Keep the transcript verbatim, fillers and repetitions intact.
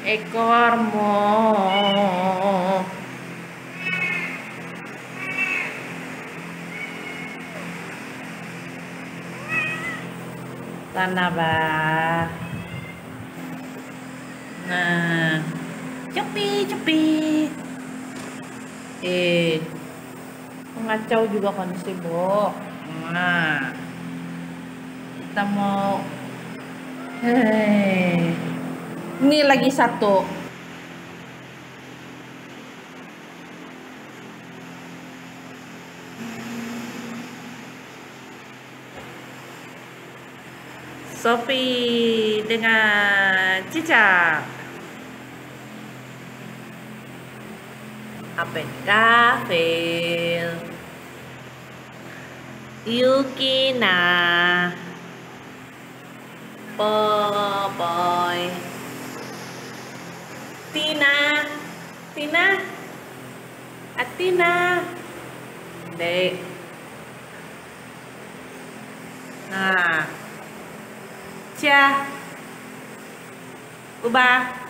ekormu. Tanah bah. Nah, cepi cepi. Eh, mengacau juga kondisi Bo. Nah, kita mau. Hei, ini lagi satu. Sophie dengan cicak. Apakah fail? Yukina, Popoy, Tina, Tina, Atina, Dek. Nah, Cia, Ubah.